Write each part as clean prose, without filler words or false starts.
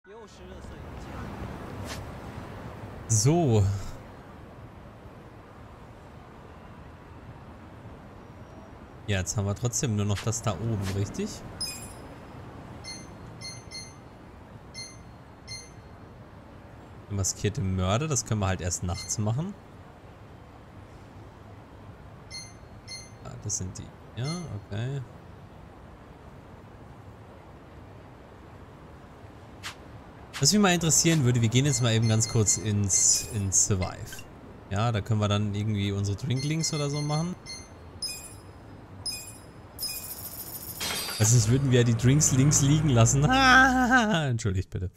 So. Ja, jetzt haben wir trotzdem nur noch das da oben, richtig? Der maskierte Mörder, das können wir halt erst nachts machen. Ah, das sind die. Ja, okay. Was mich mal interessieren würde, wir gehen jetzt mal eben ganz kurz ins Survive. Ja, da können wir dann irgendwie unsere Drinklings oder so machen. Also sonst würden wir ja die Drinks links liegen lassen. Entschuldigt bitte.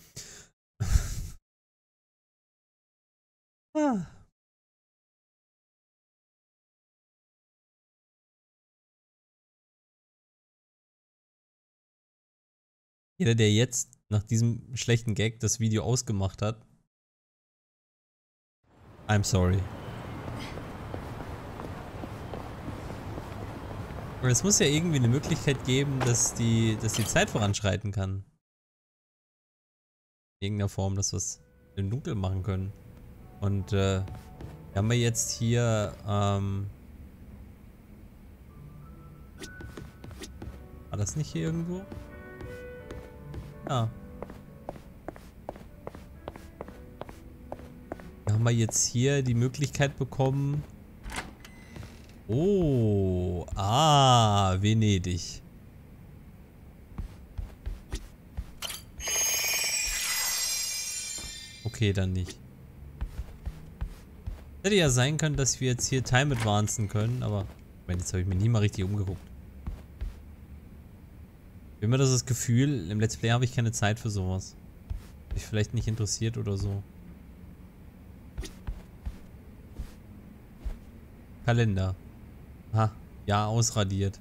Jeder, der jetzt nach diesem schlechten Gag das Video ausgemacht hat, I'm sorry. Aber es muss ja irgendwie eine Möglichkeit geben, dass die Zeit voranschreiten kann. In irgendeiner Form, dass wir es im Dunkeln machen können. Und wir haben wir jetzt hier, war das nicht hier irgendwo? Ja. Da haben wir jetzt hier die Möglichkeit bekommen. Oh, Venedig. Okay, dann nicht. Hätte ja sein können, dass wir jetzt hier Time advancen können, aber ich meine, jetzt habe ich mir nie mal richtig umgeguckt. Ich habe immer das Gefühl, im Let's Play habe ich keine Zeit für sowas. Mich vielleicht nicht interessiert oder so. Kalender. Ha, ja, ausradiert.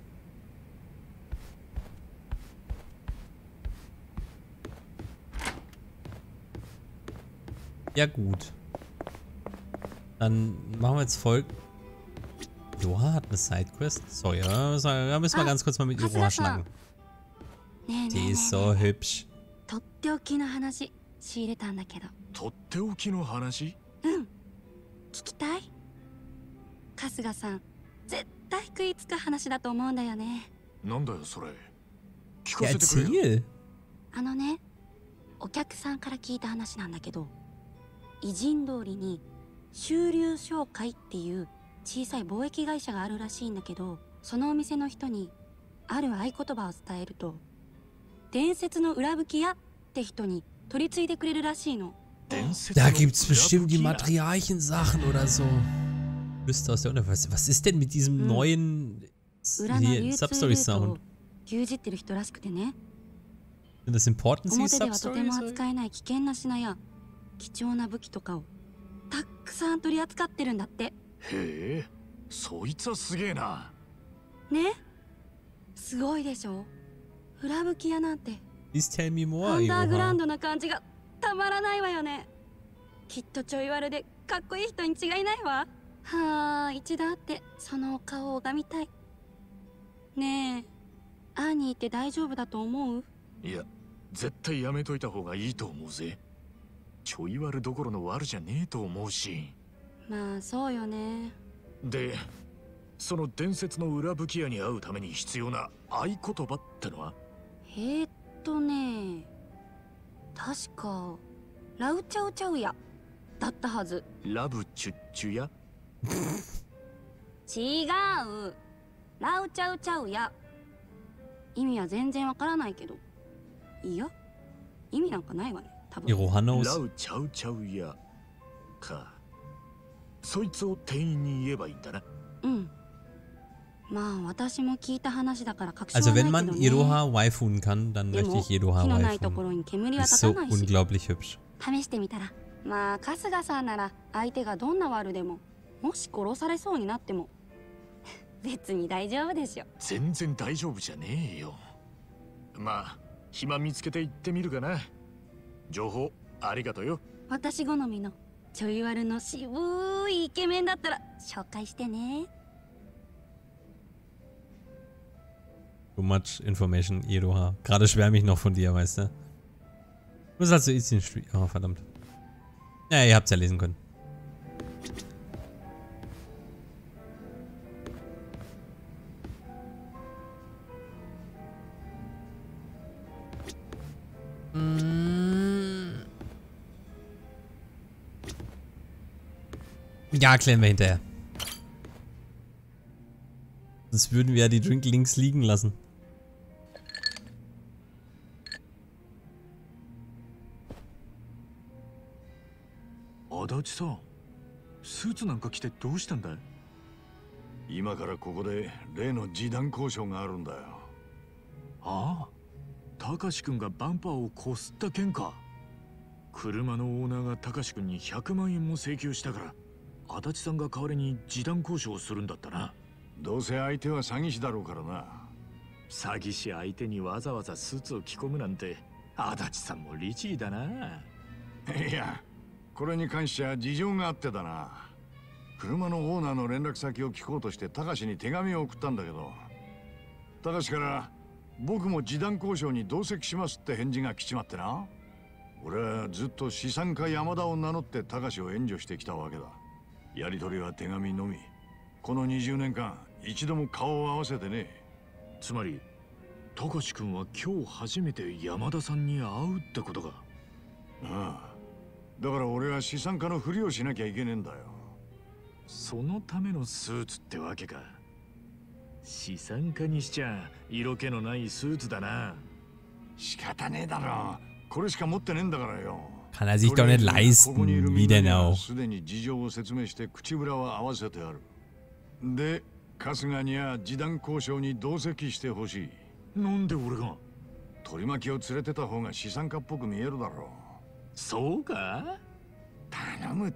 Ja gut. Dann machen wir jetzt Folgendes. Iroha hat eine Sidequest? Sorry, da müssen wir ganz kurz mal mit Iroha schnacken. Die ist so hübsch. とっておきの話仕入れたんだけど。 とっておきの話？ 聞きたい？春日さん、絶対食いつく話だと思うんだよね。 なんだよそれ。聞 Ja, かせてくれよ。 erzähl. ね、お客さんから聞いた話なんだけど、偉人通りに周流商会っていう小さい貿易会社があるらしいんだけど、そのお店の人にある合言葉を伝えると、伝説の裏吹き屋って人に取り継いでくれるらしいの。 Da gibt's bestimmt die Matriarchen-Sachen oder so. Lüste aus der Unterwelt. Was ist denn mit diesem neuen Substory-Sound? 牛耳ってる人らしくてね。 Sind das Importancy 表ではとても Substories? 扱えない危険な品や貴重な武器とかをたくさん取り扱ってるんだって。 へえ、そいつはすげえな。 ね、すごいでしょ。裏吹き屋なんて Please tell me ア more, ンダーグラウン Iroha. ドな感じがたまらないわよね。きっとちょい悪でかっこいい人に違いないわ。はあ、一度会ってそのお顔を拝みたい。ねえ、アーニーって大丈夫だと思う？ いや、絶対やめといた方がいいと思うぜ。ちょい悪どころの悪じゃねえと思うし。 まあそうよね。 で、その伝説の裏吹き屋に会うために必要な合言葉ってのは？ ね、確かラウチャウチャウヤだったはず。 ラブチュッチュや？ 違う、ラウチャウチャウヤ。意味は全然わからないけど。いや、意味なんかないわね、多分。 Iroha ラ knows. ウチャウチャウやか。そいつを店員に言えばいいんだな。 うん。まあ私も聞いた話だから確証 Also はない wenn け man どね。 Iroha waifun kann, dann で möchte も ich 火 Iroha のないとこ waifun. ろに煙は Ist 立 so たないし。 unglaublich hübsch. 試してみたら。まあ春日さんなら相手がどんな悪でも、もし殺されそうになっても別に大丈夫でしょ。 全然大丈夫じゃねえよ。まあ暇見つけて行ってみるかな。情報ありがとうよ。 私好みのちょい悪の渋いイケメンだったら紹介してね。 Too much information, Iroha. Gerade schwärme ich noch von dir, weißt du? Was hast du Eastern Street? Oh, verdammt. Ja, ihr habt es ja lesen können. Ja, klären wir hinterher. Sonst würden wir ja die Drinklinks liegen lassen. Adachiさん、スーツなんか着てどうしたんだい？今からここで例の示談交渉があるんだよ。ああ、高志くんがバンパーをこすった件か。車のオーナーが高志くんに100万円も請求したから、足立さんが代わりに示談交渉をするんだったな。どうせ相手は詐欺師だろうからな。詐欺師相手にわざわざスーツを着込むなんて、足立さんも律儀だな。いや、これに関しては事情があってだな。車のオーナーの連絡先を聞こうとして高志に手紙を送ったんだけど、高志から僕も示談交渉に同席しますって返事が来ちまってな。俺はずっと資産家山田を名乗って高志を援助してきたわけだ。やり取りは手紙のみ。この20年間一度も顔を合わせてね。つまり高志くんは今日初めて山田さんに会うってことか。ああ、だから俺は資産家のふりをしなきゃいけねえんだよ。そのためのスーツってわけか。資産家にしちゃ色気のないスーツだな。仕方ねえだろ。これしか持ってねえんだからよ。 Kann er sich doch nicht leisten. Wie denn auch? すでに事情を説明して口裏は合わせてある。で、春日には示談交渉に同席してほしい。なんで俺が？取り巻きを連れてた方が資産家っぽく見えるだろう。そうか？頼むって。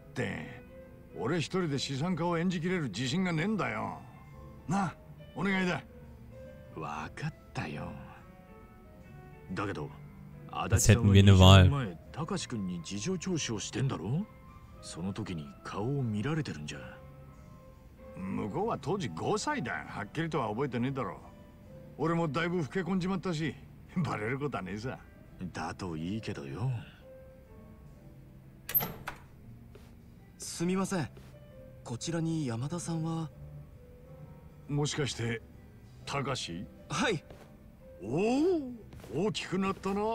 俺一人で資産家を演じきれる自信がねえんだよ。なあ、お願いだ。わかったよ。だけど、足立さんは20年前、高志くんに事情聴取をしてんだろ？その時に顔を見られてるんじゃ。向こうは当時5歳だ。はっきりとは覚えてねえだろ。俺もだいぶ老け込んじまったし、バレることはねえさ。だといいけどよ。 すみません。こちらに山田さんは。 もしかして高志？ はい。 おお、大きくなったな。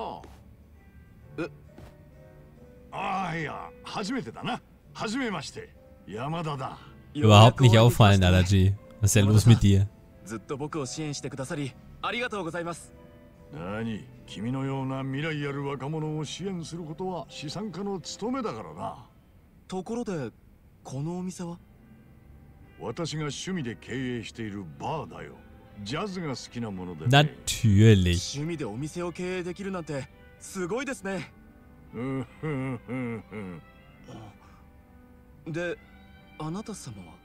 ああ、いや、初めてだな。初めまして、山田だ。 Überhaupt nicht auffallen, Allergy. Was ist denn los mit dir? ずっと僕を支援してくださりありがとうございます。 何、君のような未来ある若者を支援することは資産家の務めだからな。 ところで、このお店は？ 私が趣味で経営しているバーだよ。ジャズが好きなもので、ね。 Natürlich. 趣味でお店を経営できるなんてすごいですね。で、あなた様は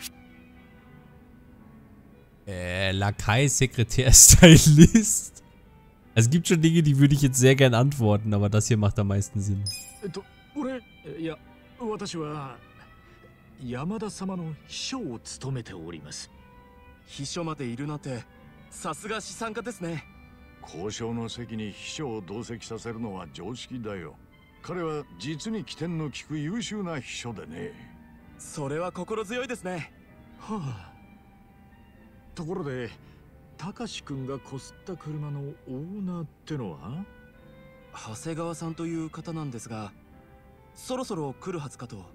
Lakai, Sekretär, Stylist. Es gibt schon Dinge, die würde ich jetzt sehr gern antworten, aber das hier macht am meisten Sinn. 俺、いや、私は山田様の秘書を務めております。 秘書までいるなんて、さすが資産家ですね。 交渉の席に秘書を同席させるのは常識だよ。彼は実に機転の利く優秀な秘書でね。 それは心強いですね。 はあ。ところで、高志くんがこすった車のオーナーってのは？ 長谷川さんという方なんですが、そろそろ来るはずかと。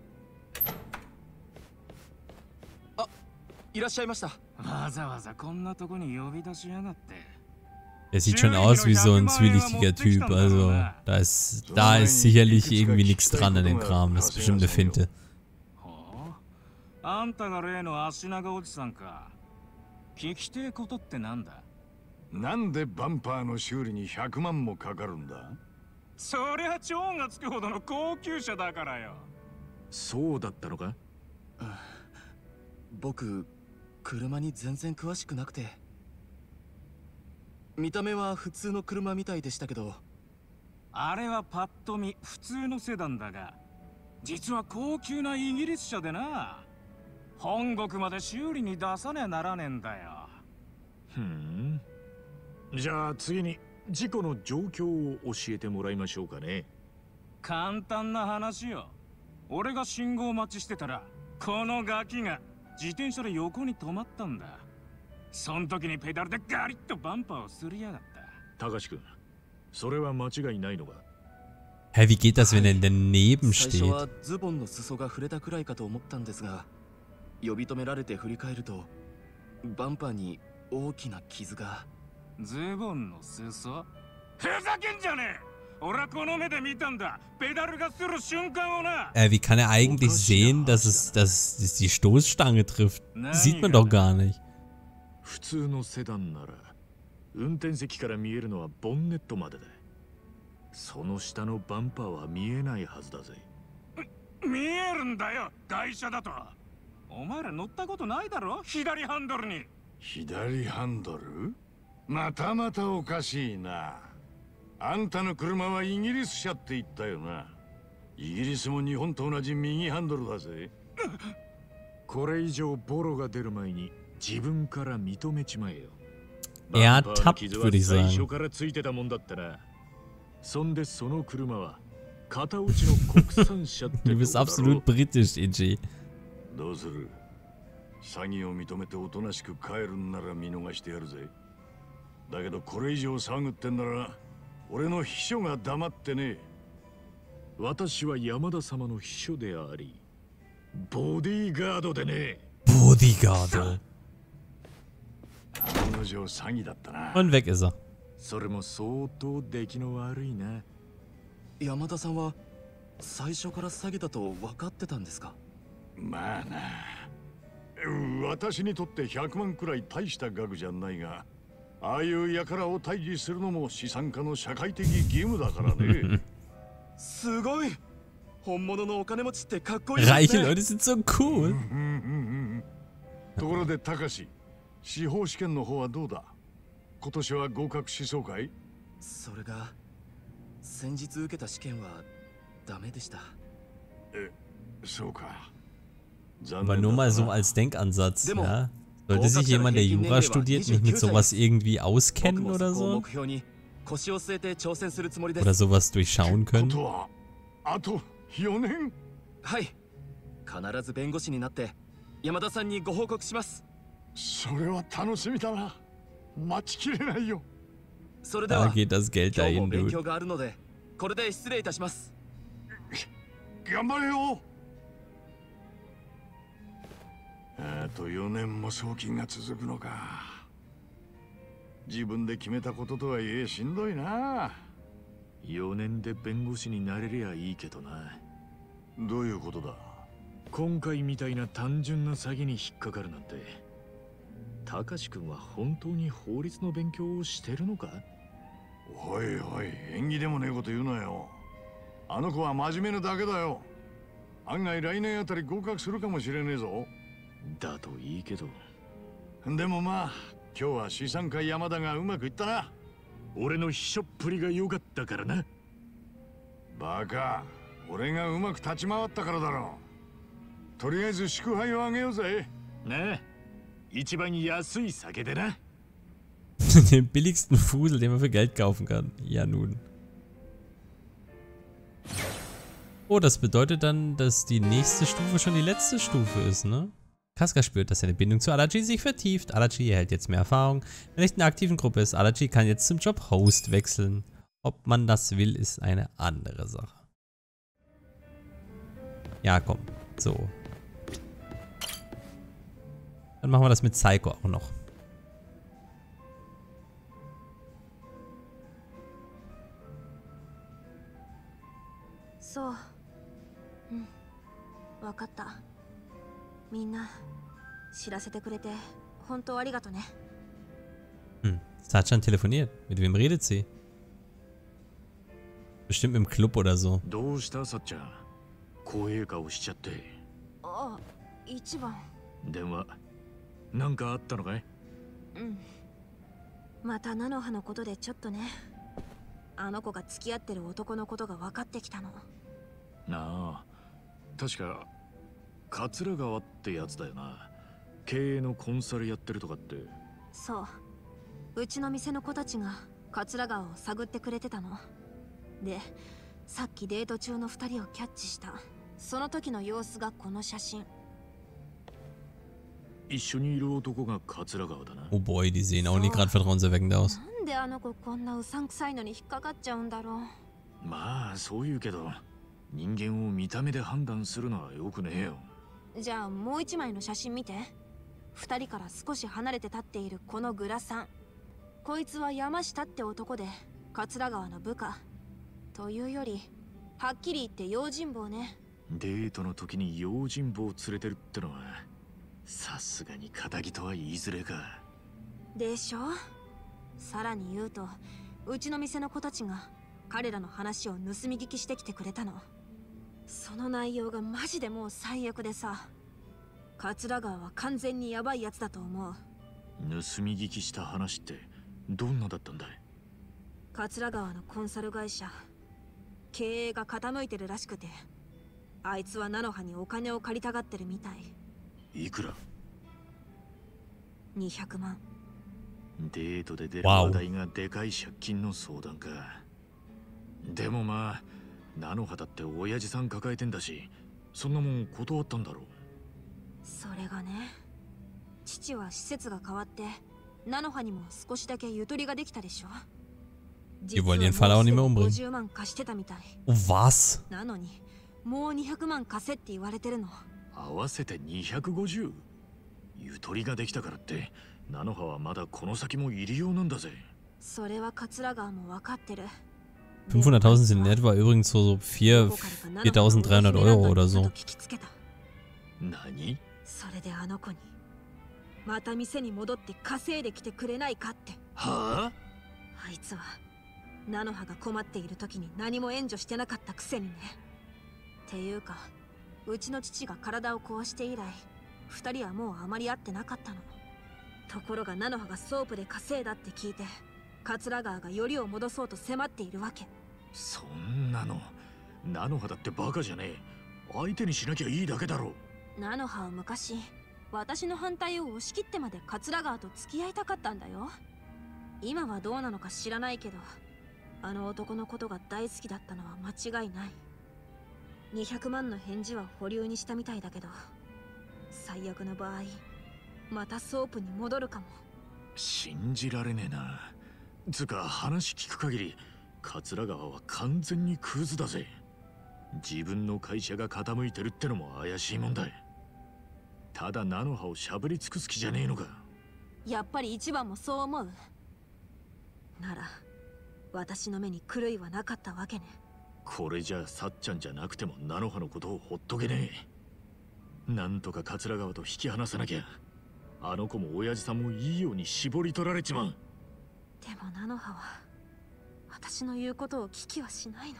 あ、いらっしゃいました。 わざわざこんなとこに呼び出しやがって。 Er sieht schon aus wie so ein zwielichtiger Typ, also da ist sicherlich irgendwie nichts dran an dem Kram, das ist bestimmt eine Finte. あんたが例の足長おじさんか。聞きてえことってなんだ？ なんでバンパーの修理に100万もかかるんだ？ そりゃ超がつくほどの高級車だからよ。 そうだったのか？ 僕、車に全然詳しくなくて。見た目は普通の車みたいでしたけど。 あれはパッと見普通のセダンだが、実は高級なイギリス車でな。本国まで修理に出さねえならねえんだよ。 じゃあ次に事故の状況を教えてもらいましょうかね。 簡単な話よ。俺が信号待ちしてたらこのガキが自転車で横に止まったんだ。そん時にペダルでガリッとバンパーをすりやがった。 高志くん、それは間違いないのか。 Hä, wie geht das, wenn er daneben 最初 steht? はズボンの裾が触れたくらいかと思ったんですが、呼び止められて振り返るとバンパーに大きな傷が。 ズボンの裾？ふざけんじゃねえ。俺はこの目で見たんだ。ペダルがする瞬間をな。 Wie kann er eigentlich sehen, dass es die Stoßstange trifft? Das sieht man doch gar nicht. 普通のセダンなら運転席から見えるのはボンネットまでだ。その下のバンパーは見えないはずだぜ。 見えるんだよ、外車だと。お前ら乗ったことないだろ、左ハンドルに。 左ハンドル？またまたおかしいな。あんたの車はイギリス車って言ったよな。イギリスも日本と同じ右ハンドルだぜ。これ以上ボロが出る前に自分から認めちまえよ。 Ertappt, würde ich 最 sagen. 初からついてたもんだったな。そんでその車は片打ちの国産車って Du bist absolut britisch, EG. どうする？詐欺を認めておとなしく帰るんなら見逃してやるぜ。だけどこれ以上騒ぐってんなら俺の秘書が黙ってね。私は山田様の秘書でありボディーガードでね。 Bodyguard. 案の定詐欺だったな。 Und weg ist er. それも相当出来の悪いな。 山田さんは最初から詐欺だと分かってたんですか？ まあな、私にとって100万くらい大した額じゃないが、ああいう輩を退治するのも資産家の社会的義務だからね。 すごい。本物のお金持ちってかっこいいですね。 Reiche Leute sind so cool. ところで高志、司法試験の方はどうだ？今年は合格しそうかい？ それが先日受けた試験はダメでした。 そうか。 Aber nur mal so als Denkansatz, ja? Sollte sich jemand, der Jura studiert, nicht mit sowas irgendwie auskennen oder so? Oder sowas durchschauen können? あと4年？ はい。必ず弁護士になって山田さんにご報告します。 それは楽しみだな。待ちきれないよ。 それでは Da geht das Geld 今日 dahin, も勉 dude. 強があるのでこれで失礼いたします。 頑張れよ。あと4年も送金が続くのか。自分で決めたこととはいえしんどいな。4年で弁護士になれりゃいいけどな。どういうことだ？今回みたいな単純な詐欺に引っかかるなんて。高志くんは本当に法律の勉強をしてるのか？おいおい、縁起でもねえこと言うなよ。あの子は真面目なだけだよ。案外来年あたり合格するかもしれねえぞ。だといいけど。でもまあ、今日は資産家山田がうまくいったな。俺の秘書っぷりが良かったからな。バカ、俺がうまく立ち回ったからだろう。とりあえず祝杯をあげようぜ。ねえ、一番安い酒でな。 Den billigsten Fusel, den man für Geld kaufen kann. Ja nun. Oh, das bedeutet dann, dass die nächste Stufe schon die letzte Stufe ist, ne? Casca spürt, dass seine Bindung zu Adachi sich vertieft. Adachi erhält jetzt mehr Erfahrung. Wenn er nicht in einer aktiven Gruppe ist, Adachi kann jetzt zum Job Host wechseln. Ob man das will, ist eine andere Sache. Ja, komm. So. Dann machen wir das mit Psycho auch noch. So. わかった。みんな知らせてくれて本当ありがとね。 Sachan telefoniert. Mit wem redet sie? Bestimmt im Club oder so. どうしたさっちゃん。公営化をしちゃって。 あ、一番。 電話。なんかあったのかい？ また菜の葉のことでちょっとね。あの子が付き合ってる男のことが分かってきたの。 なあ、確か桂川ってやつだよな。経営のコンサルやってるとかって。 そう。うちの店の子たちが桂川を探ってくれてたの。で、 さっきデート中の2人をキャッチした。その時の様子がこの写真。 一緒にいる男が桂川だな。 Oh boy, die sehen auch nicht gerade vertrauenserweckend aus. なんであの子こんなうさんくさいのに引っかかっちゃうんだろう。 まあそう言うけど、人間を見た目で判断するのはよくねえよ。 じゃあもう一枚の写真見て。2人から少し離れて立っているこのグラさん。こいつは山下って男で桂川の部下。というよりはっきり言って用心棒ね。 デートの時に用心棒を連れてるってのはさすがに仇とは言いづれか。 でしょ。さらに言うと、うちの店の子たちが彼らの話を盗み聞きしてきてくれたの。その内容がマジでもう最悪でさ。桂川は完全にヤバいやつだと思う。 盗み聞きした話ってどんなだったんだい？ 桂川のコンサル会社、経営が傾いてるらしくて、あいつは菜の葉にお金を借りたがってるみたい。 いくら ？200万。 デートで出る話題がでかい借金の相談か。でもまあ菜の葉だって親父さん抱えてんだし、そんなもん断ったんだろう。 それがね、父は施設が変わって菜の葉にも少しだけゆとりができたでしょ。 Die wollen ihren Vater auch nicht mehr umbringen. 50万貸してたみたい。 Oh, was? なのにもう200万貸せって言われてるの。 合わせて250？ゆとりができたからって菜の葉はまだこの先も入りようなんだぜ。 それは桂川も分かってる。 500.000 sind in etwa übrigens so 4.300 Euro oder so. 何？ それであの子にまた店に戻って稼いできてくれないかって。 はあ？ あいつは菜の葉が困っている時に何も援助してなかったくせにね。っていうか、うちの父が体を壊して以来2人はもうあまり会ってなかったの。ところが菜の葉がソープで稼いだって聞いて、桂川がよりを戻そうと迫っているわけ。 そんなの菜の葉だってバカじゃねえ。相手にしなきゃいいだけだろ。 菜の葉は昔私の反対を押し切ってまで桂川と付き合いたかったんだよ。今はどうなのか知らないけど、あの男のことが大好きだったのは間違いない。200万の返事は保留にしたみたいだけど、最悪の場合またソープに戻るかも。 信じられねえな。つか話聞く限り桂川は完全にクズだぜ。自分の会社が傾いてるってのも怪しいもんだ。ただ菜の葉をしゃぶり尽くす気じゃねえのか。 やっぱり一番もそう思うなら、私の目に狂いはなかったわけね。 これじゃあさっちゃんじゃなくても菜の葉のことをほっとけねえ。なんとか桂川と引き離さなきゃ。あの子も親父さんもいいように絞り取られちまう。 でも菜の葉は私の言うことを聞きはしないの。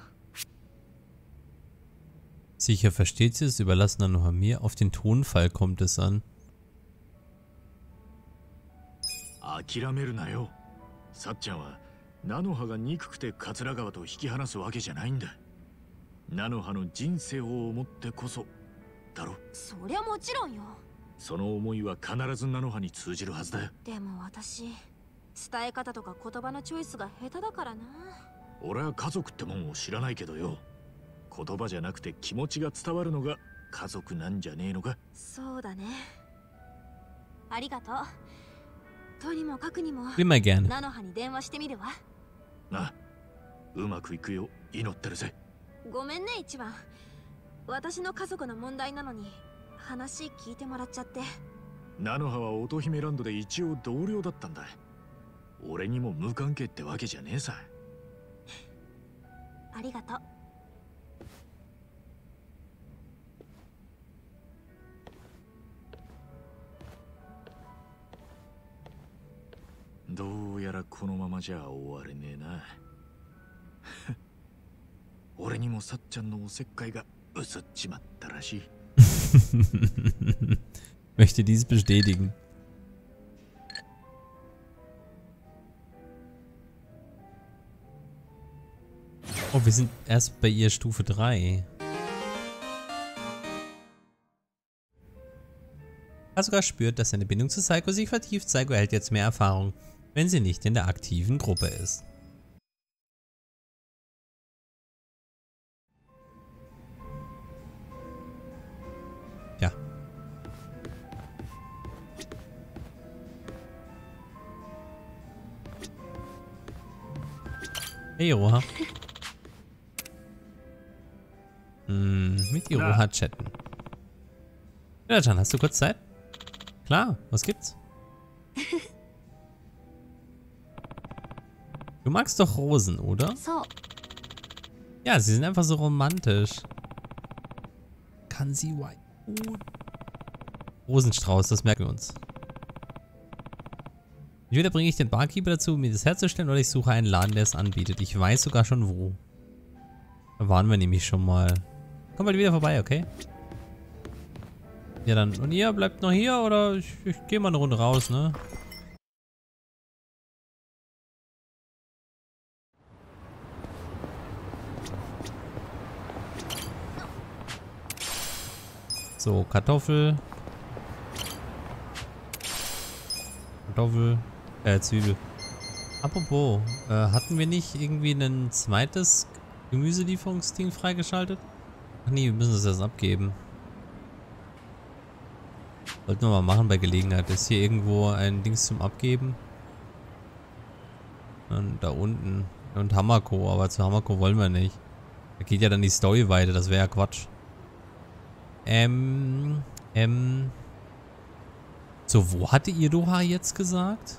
Sicher versteht sie es, überlassen dann nur mir. Auf den Tonfall kommt es an. 諦めるなよ。さっちゃんは菜の葉が憎くて桂川と引き離すわけじゃないんだ。菜の葉の人生を思ってこそだろ。 そりゃもちろんよ。 その思いは必ず菜の葉に通じるはずだよ。 でも私、伝え方とか言葉のチョイスが下手だからな。 俺は家族ってもんを知らないけどよ、言葉じゃなくて気持ちが伝わるのが家族なんじゃねえのか。 そうだね。ありがとう。とにもかくにも Immer gerne. 菜の葉に電話してみるわ。 な、うまくいくよ、祈ってるぜ。 ごめんね一番。私の家族の問題なのに話聞いてもらっちゃって。 菜の葉は乙姫ランドで一応同僚だったんだ。俺にも無関係ってわけじゃねえさ。 ありがとう。 どうやらこのままじゃ終われねえな。俺にもさっちゃんのおせっかいがうすっちまったらしい。 Möchte dies bestätigen. Oh, wir sind erst bei ihr Stufe 3. Kasuga spürt, dass seine Bindung zu Saiko sich vertieft. Saiko erhält jetzt mehr Erfahrung, wenn sie nicht in der aktiven Gruppe ist. Hey, Iroha. Mit Iroha chatten. Ja, Jan, hast du kurz Zeit? Klar, was gibt's? Du magst doch Rosen, oder? So. Ja, sie sind einfach so romantisch. Kann sie white. Rosenstrauß, das merken wir uns. Entweder bringe ich den Barkeeper dazu, mir das herzustellen, oder ich suche einen Laden, der es anbietet. Ich weiß sogar schon wo. Da waren wir nämlich schon mal. Komm mal wieder vorbei, okay? Ja, dann. Und ihr bleibt noch hier, oder ich gehe mal eine Runde raus, ne? So, Kartoffel. Zwiebel. Apropos, hatten wir nicht irgendwie ein zweites Gemüselieferungsding freigeschaltet? Ach nee, wir müssen das erst abgeben. Sollten wir mal machen bei Gelegenheit. Ist hier irgendwo ein Dings zum Abgeben? Und da unten. Und Hamako, aber zu Hamako wollen wir nicht. Da geht ja dann die Story weiter, das wäre ja Quatsch. So, wo hatte Iroha jetzt gesagt?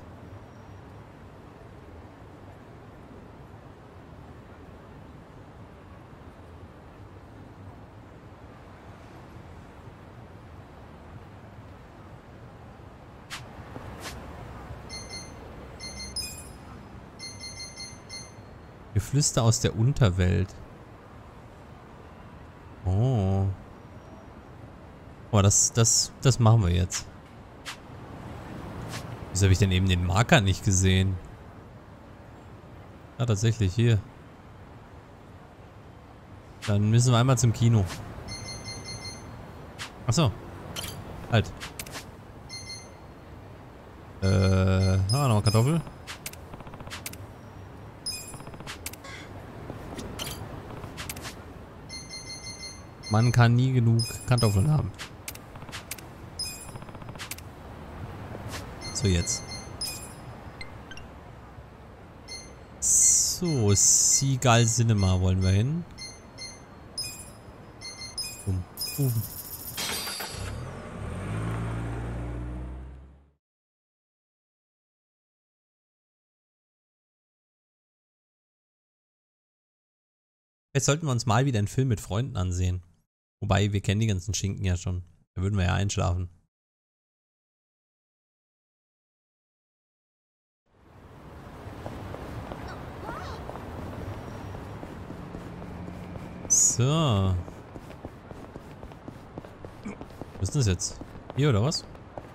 Geflüster aus der Unterwelt. Oh. Oh, das machen wir jetzt. Wieso habe ich denn eben den Marker nicht gesehen? Ja, tatsächlich, hier. Dann müssen wir einmal zum Kino. Achso. Halt. Nochmal Kartoffel. Man kann nie genug Kartoffeln haben. So, jetzt. So, Seagull Cinema wollen wir hin. Boom, boom. Jetzt sollten wir uns mal wieder einen Film mit Freunden ansehen. Wobei, wir kennen die ganzen Schinken ja schon. Da würden wir ja einschlafen. So. Was ist denn das jetzt? Hier oder was?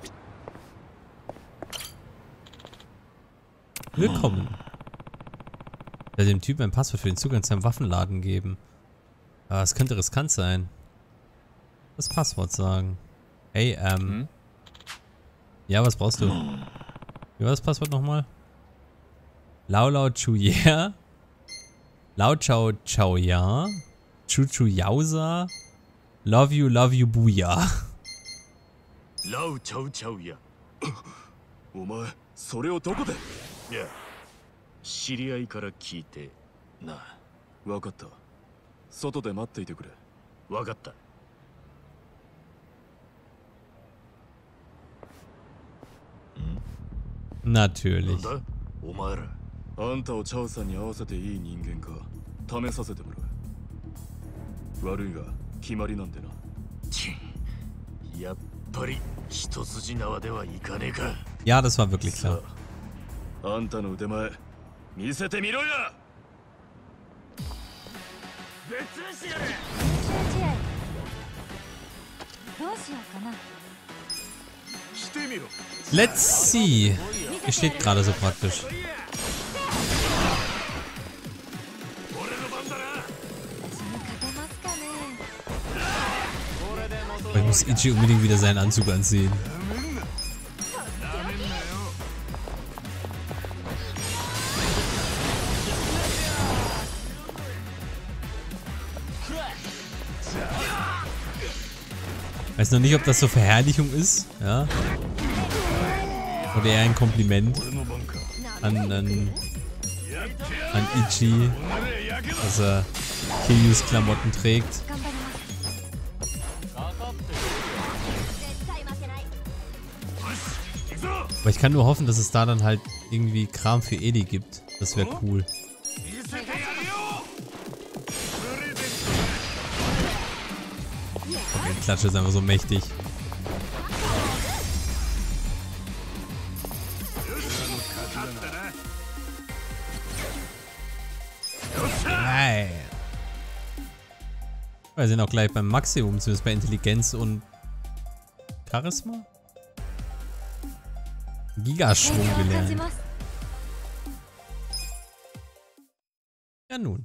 Willkommen. Ich werde dem Typen ein Passwort für den Zugang zu seinem Waffenladen geben. Aber es könnte riskant sein. Das Passwort sagen. Hey, ja, was brauchst du? Wie war das Passwort nochmal? Lau Lau Chu Yeah. Lau Chao Chao Ja. Chu Chu Yausa. Love you Booyah. Lau Chao Chao Ya. お前それをどこで？ いや、知り合いから聞いてな。 分かった。外で待っていてくれ。 分かった。 Natürlich. なんだお前ら。 あんたをチャオさんに合わせていい人間か試させてもらう。悪いが決まりなんでな。 ちん、やっぱり一筋縄ではいかねえか。 Ja, das war wirklich klar. あんたの腕前見せてみろや。 どうしようかな。 来てみろ。 Let's see. Hier steht gerade so praktisch. Aber ich muss Ichi unbedingt wieder seinen Anzug anziehen. Weiß noch nicht, ob das so Verherrlichung ist, ja. Oder eher ein Kompliment an an Ichi, dass er Kiryus Klamotten trägt. 頑張ります絶対負けない Aber ich kann nur hoffen, dass es da dann halt irgendwie Kram für Edi gibt. Das wäre cool. Okay, die Klatsche ist einfach so mächtig. Nein. Wir sind auch gleich beim Maximum, zumindest bei Intelligenz und Charisma. Gigaschwung gelernt. Ja nun.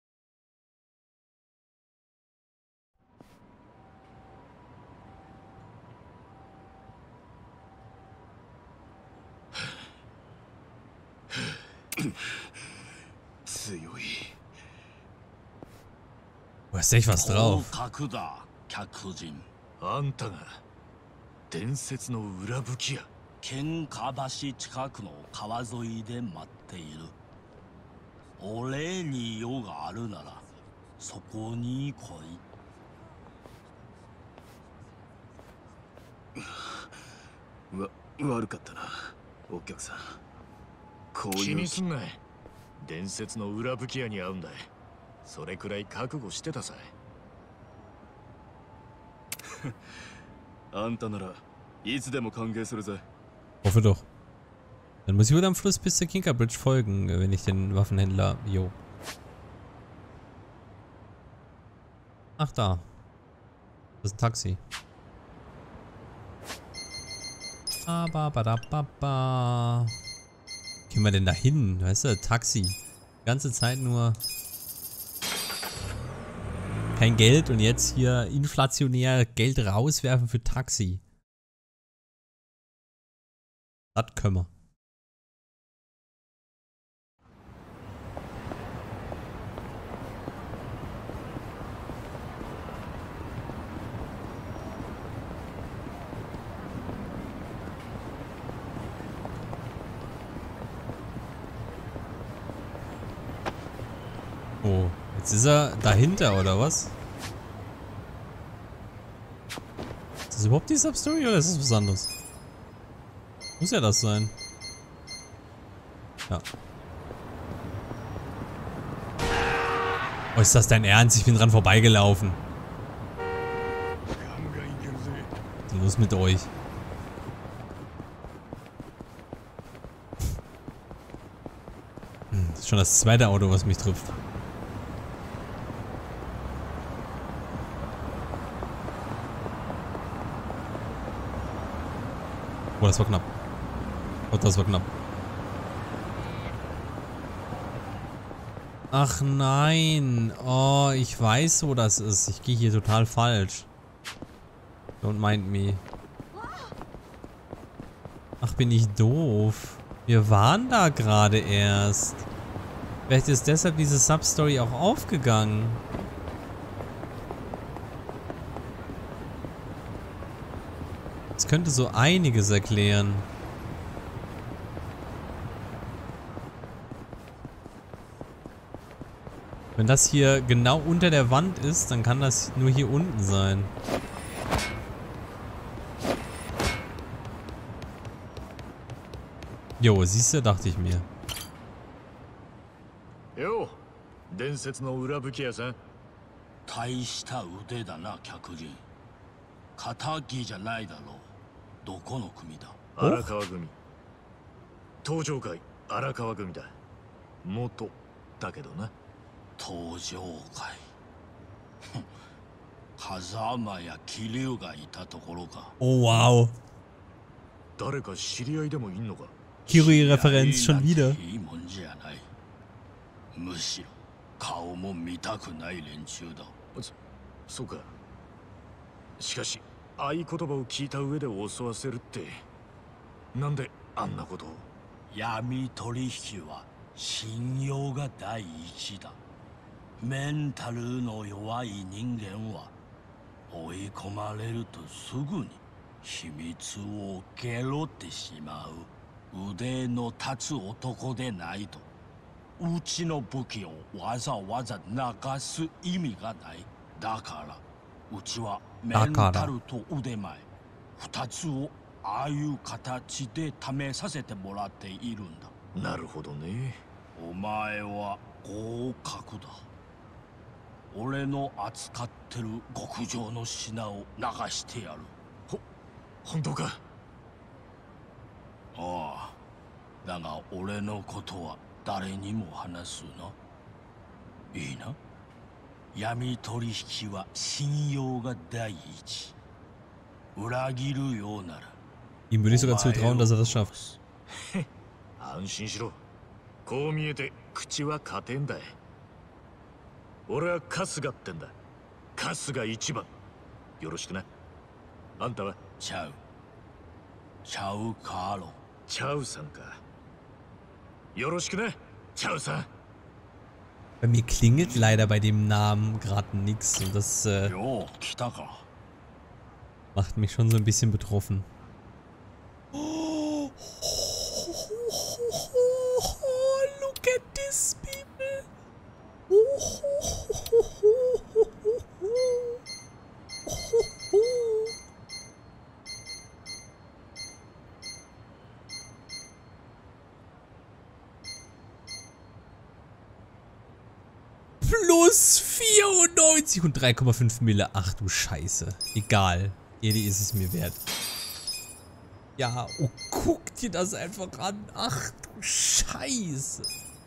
Du hast echt was drauf. あんたが伝説の裏吹きや。 喧嘩橋近くの川沿いで待っている。俺に用があるならそこに来い。 悪かったな、お客さん。こういう気にすんな。伝説の裏吹き屋に会うんだい。それくらい覚悟してたさ。 あんたならいつでも歓迎するぜ。 Hoffe doch. Dann muss ich wohl am Fluss bis zur Kinka Bridge folgen, wenn ich den Waffenhändler... Jo. Ach da. Das ist ein Taxi. Ba. Gehen wir denn da hin? Weißt du, Taxi. Die ganze Zeit nur... Kein Geld und jetzt hier inflationär Geld rauswerfen für Taxi. Das können wir. Oh, jetzt ist er dahinter, oder was? Ist das überhaupt die Substory oder ist das was anderes? Muss ja das sein. Ja. Oh, ist das dein Ernst? Ich bin dran vorbeigelaufen. Was ist los mit euch? Das ist schon das zweite Auto, was mich trifft. Oh, das war knapp. Oh, das war knapp. Ach nein. Oh, ich weiß, wo das ist. Ich gehe hier total falsch. Don't mind me. Ach, bin ich doof. Wir waren da gerade erst. Vielleicht ist deshalb diese Substory auch aufgegangen. Das könnte so einiges erklären. Wenn das hier genau unter der Wand ist, dann kann das nur hier unten sein. Jo, siehst du, dachte ich mir. Jo, 伝説の裏吹き屋さん。 大した腕だな、客人。仇じゃないだろう。どこの組だ？ 荒川組。東上会荒川組だ。元だけどな。 東上会。風間や桐生がいたところか。 Oh wow. 誰か知り合いでもいんのか。 Kiryu-Referenz schon wieder. いいもんじゃない。むしろ顔も見たくない連中だ。 そうか。しかし合言葉を聞いた上で襲わせるってなんであんなことを。 闇取引は信用が第一だ。メンタルの弱い人間は追い込まれるとすぐに秘密をゲロってしまう。腕の立つ男でないとうちの武器をわざわざ流す意味がない。だからうちはメンタルと腕前2つをああいう形で試させてもらっているんだ。 なるほどね。 お前は合格だ。俺の扱ってる極上の品を流してやる。 本当か？ ああ。だが俺のことは誰にも話すな。いいな？闇取引は信用が第一。裏切るようなら。 Ihm würde ich sogar zutrauen, dass er das schafft. 安心しろ。こう見えて口は硬いんだ。俺は春日ってんだ。春日一番。よろしくな。あんたは？ ちゃう。ちゃうカーロ。 チャウさんか。よろしくね、チャウさん。 Bei mir klingelt leider bei dem Namen gerade nichts und das macht mich schon so ein bisschen betroffen. Oh, look at this, people. Plus 94 und 3,5 Mille. Ach du Scheiße. Egal. Jedi ist es mir wert. Ja, oh, guck dir das einfach an. Ach du Scheiße.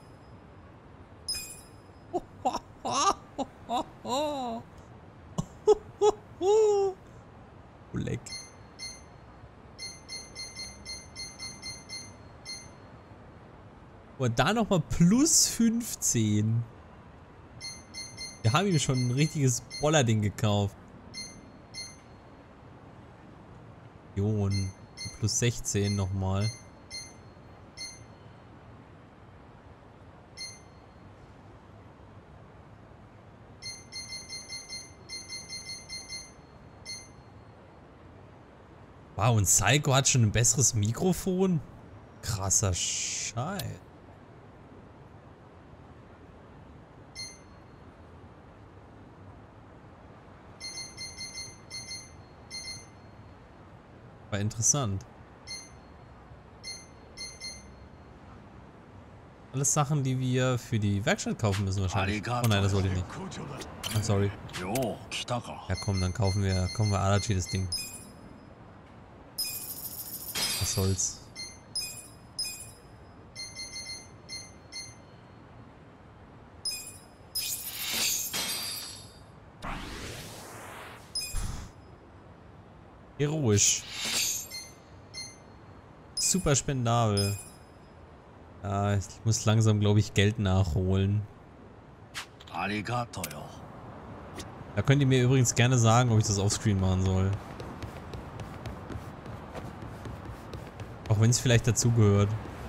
Oh, leck. Und da nochmal plus 15. Wir haben ihm schon ein richtiges Bollerding gekauft. Plus 16 nochmal. Wow, und Psycho hat schon ein besseres Mikrofon? Krasser Scheiß. War interessant. Alles Sachen, die wir für die Werkstatt kaufen müssen wahrscheinlich. Oh nein, das wollte ich nicht. I'm sorry. Ja komm, dann kaufen wir Adachi das Ding. Was soll's. Heroisch. Super spendabel. Ja, ich muss langsam, glaube ich, Geld nachholen. Da könnt ihr mir übrigens gerne sagen, ob ich das offscreen machen soll. Auch wenn es vielleicht dazugehört.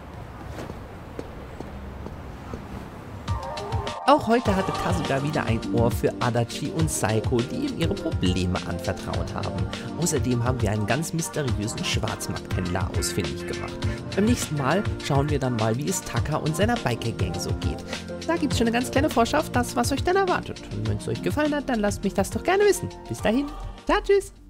Auch heute hatte Kasuga wieder ein Ohr für Adachi und Psycho, die ihm ihre Probleme anvertraut haben. Außerdem haben wir einen ganz mysteriösen Schwarzmarkthändler ausfindig gemacht. Beim nächsten Mal schauen wir dann mal, wie es Taka und seiner Biker-Gang so geht. Da gibt es schon eine ganz kleine Vorschau auf das, was euch dann erwartet. Und wenn es euch gefallen hat, dann lasst mich das doch gerne wissen. Bis dahin, ciao, tschüss!